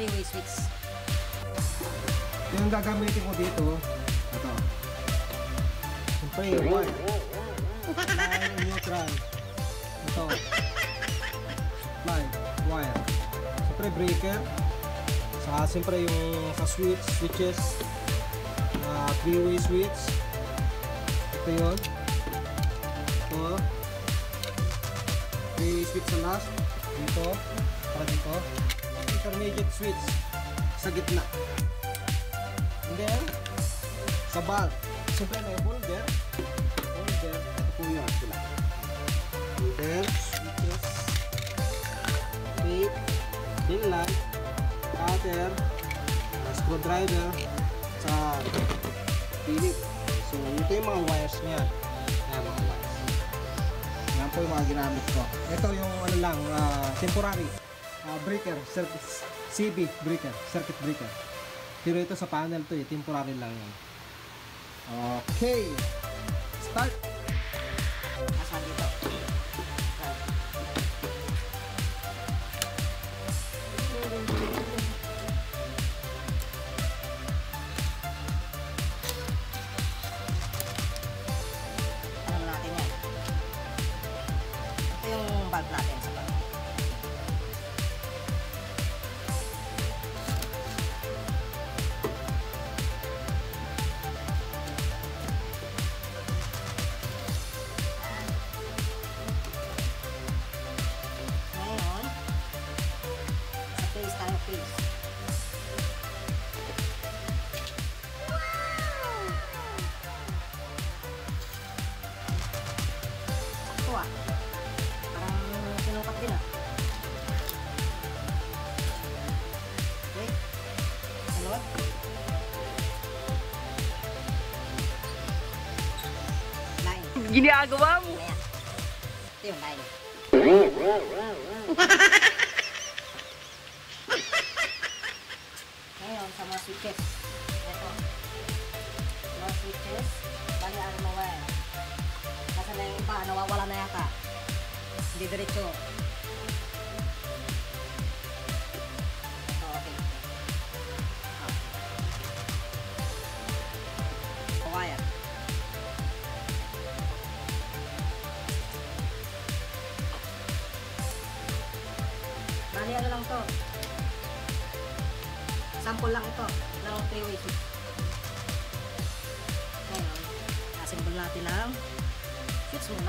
3-way switch. Yung gagamitin ko dito, ito. Siyempre yung wire. Line and neutral. Ito. Line, wire. Siyempre breaker. Siyempre yung sa switches. 3-way switch. Ito yun. Ito. 3-way switch sa last. Dito. Para dito. Intermediate switch. Sa gitna. And then, sa bulb. Siyempre may holder. Holder. Ito po yun sila. Holder. Switches. Tape. Pin light. Cutter. Screwdriver. Sa Philip. So, ito yung mga wires niya. Ayan, mga wires. Yan po yung mga ginamit ko. Ito yung ano lang, temporary breaker, CB breaker, circuit breaker. Pero ito sa panel to eh, temporary lang yan. Okay. Start. Asan dito? Ano natin yan? Ito yung bulb natin sa bulb. Parang sinukat din Okay. Salot. Line. Ginagawa mo. Ayan. Ito yung line. Ngayon sa mga switches. Ito. Mga switches. Bali ang mga wire. Kasi na yung iba, nawawala na yata. Hindi diretso. Ito, okay. Wire. Bali ano lang to. Sample lang ito ng 3-way switch. Ngayon, assemble natin ang switch muna.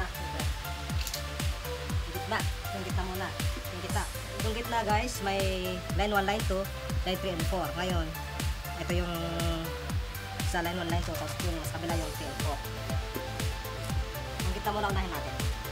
Yung gitna. Yung gitna muna. Yung gitna. Yung gitna guys, may line 1, line 2, line 3 and 4. Ngayon, ito yung sa line 1, line 2, tapos yung sa kabila yung 3 and 4. Yung gitna muna unahin natin.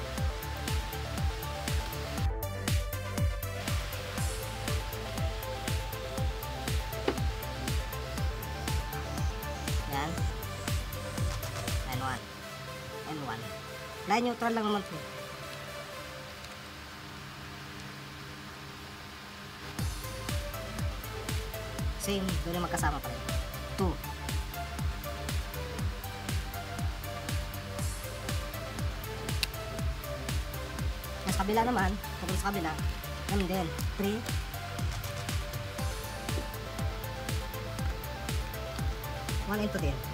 Yan. Line 1. Line 1. Line neutral lang naman po. Same, doon yung magkasama pa rin. 2. Sa kabila naman, kapag sa kabila, naman din. 3. 1 into din.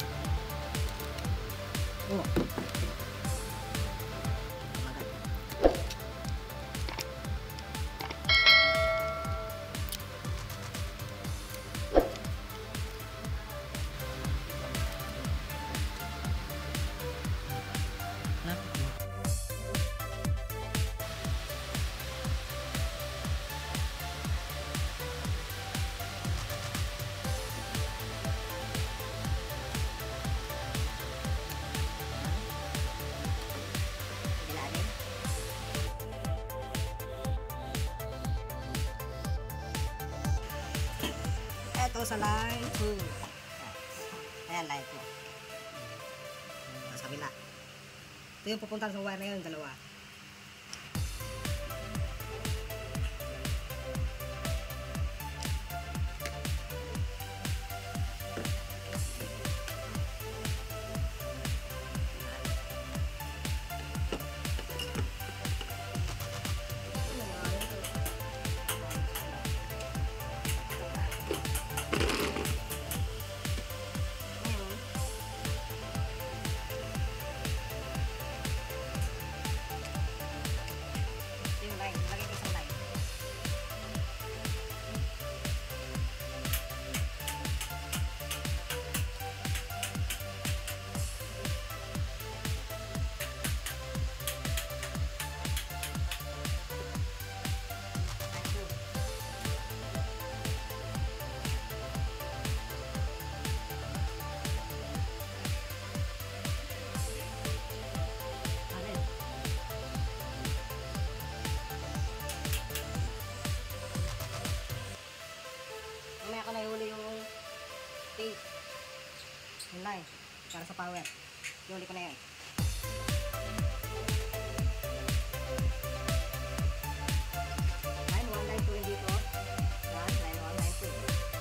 Oh. Ito sa line 2. Ayan, line 2. Sa kabila. Ito yung pupunta sa wire na yun, dalawa. sa power. Huli ko na yan. Line 1, line 2 yung dito. Yan, line 1, line 2.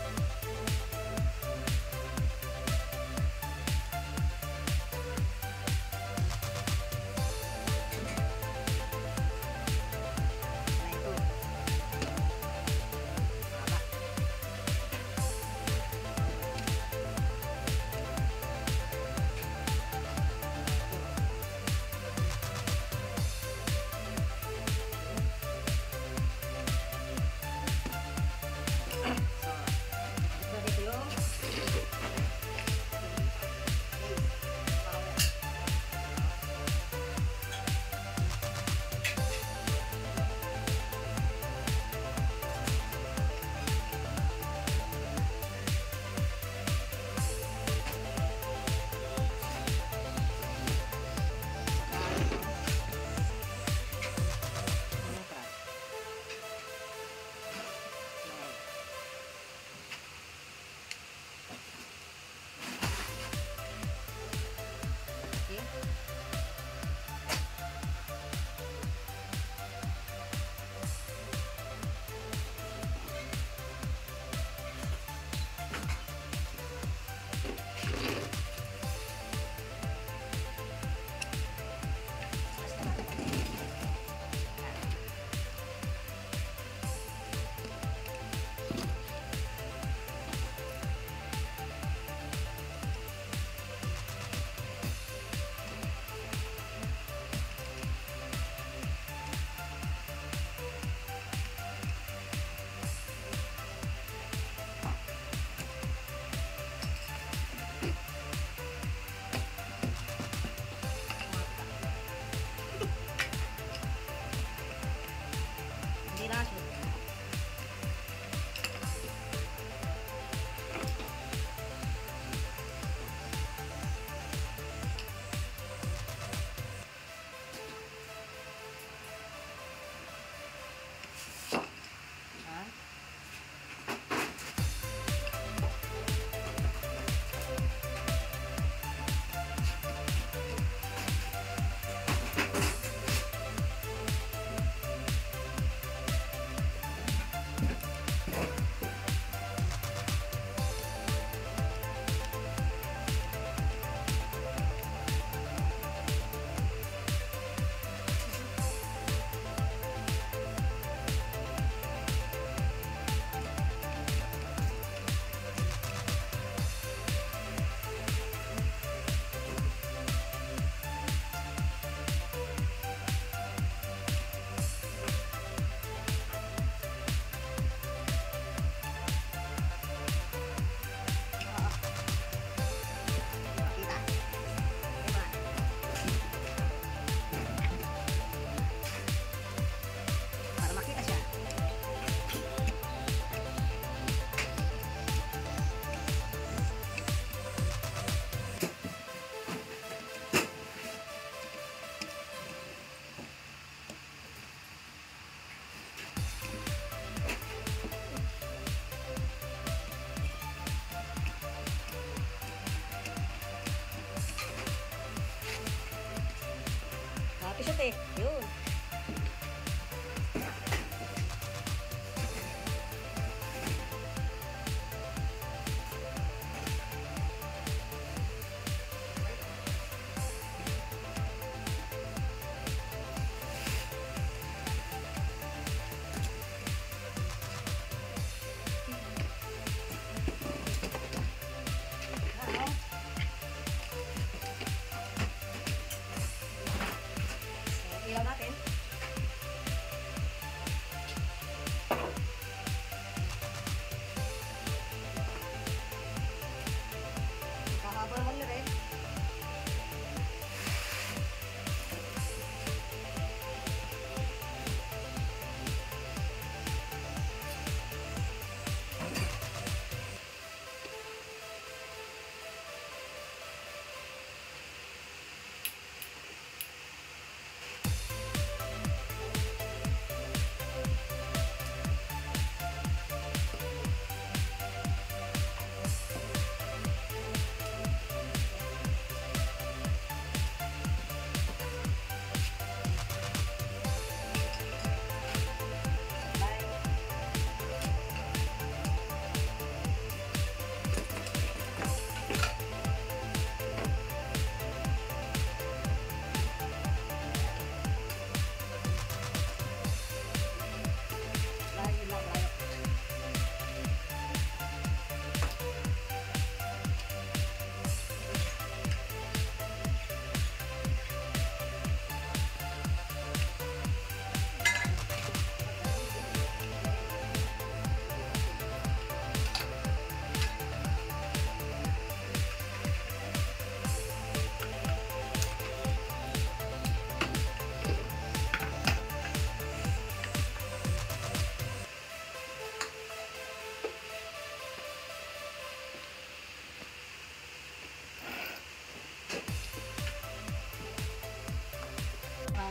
Line 2. Haba.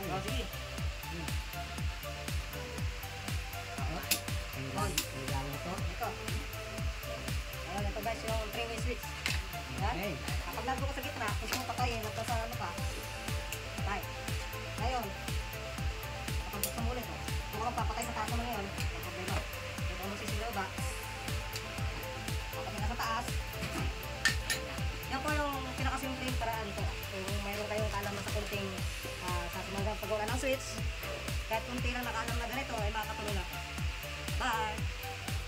Oh, sige. Ang gamit ito. Ito. Ayan, ito guys, yung 3-way switch. Yan. Okay. Kapag nandun ka sa gitna, gusto mo patayin at sa ano ka, patay. Ngayon, kapag buksan mo ulit, kung kang papatay sa taas naman ngayon, ang problema. Ito mo sisilaw ba? Kapag ka sa taas, yan po yung pinakasimpleng paraan ito. Kung mayroon kayong kaalaman sa kunting sa sumanggang paggawa ng switch, kahit kunti lang nakaalam na ganito, ay makakatulong na. Bye!